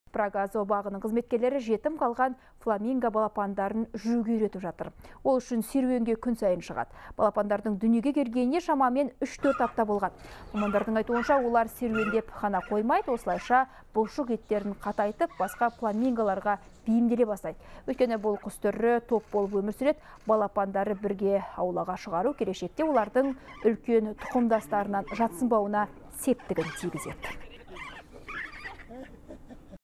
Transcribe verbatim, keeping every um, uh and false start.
Прага зообағының қызметкерлері жетім қалған фламинго балапандарын жүруге үйретіп жатыр. Ол үшін серуенге күн сайын шығады. Балапандардың дүниеге келгеніне шамамен үш-төрт апта болған. Мамандардың айтуынша, олар серуендеп қана қоймайды, осылайша бұлшық еттерін қатайтып, басқа фламинголарға бейімделе бастайды. Өйткені бұл құс түрі топ болып өмір сүреді, балапандары бірге аулаға шығару келешекте олардың үлкен тұқымдастарынан жатсынбауына септігін тигізеді.